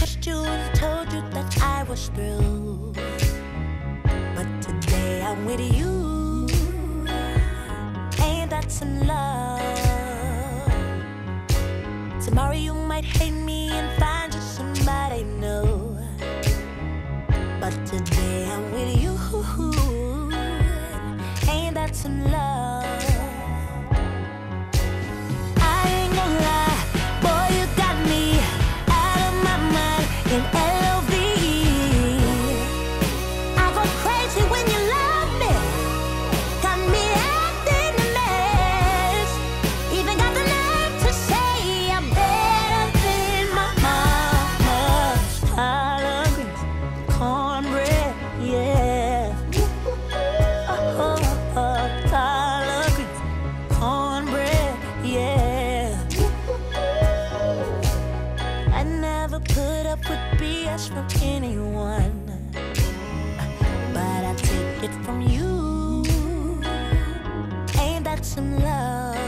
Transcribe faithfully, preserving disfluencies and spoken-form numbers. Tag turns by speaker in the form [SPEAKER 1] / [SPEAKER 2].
[SPEAKER 1] kissed you and told you that I was through. But today I'm with you, and that's in love. Tomorrow you might hate me and find you somebody new, but today I'm with you, and that's in love. I ain't gonna lie, boy, you got me out of my mind in L O V E. I go crazy when you love me, got me acting a mess. Even got the nerve to say I'm better than my mama's collard greens, cornbread, yeah. Oh, oh, oh, collard greens, cornbread, yeah. I never put up with B S from anyone, but I take it from you, and that's in love.